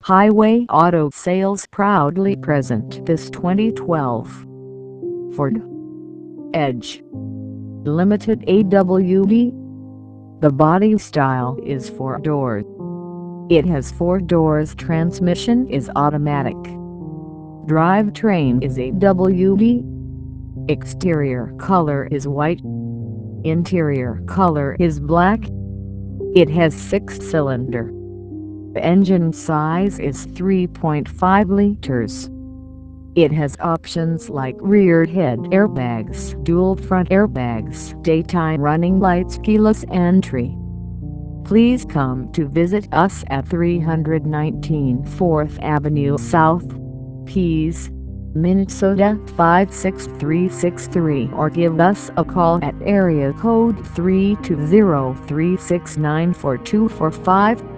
Highway Auto Sales proudly present this 2012 Ford Edge Limited AWD. The body style is 4-door. It has 4 doors. Transmission is automatic. Drivetrain is AWD. Exterior color is white. Interior color is black. It has 6-cylinder. The engine size is 3.5 liters. It has options like rear head airbags, dual front airbags, daytime running lights, keyless entry. Please come to visit us at 319 4th Avenue South, Pease, Minnesota 56363, or give us a call at area code 320-369-4245.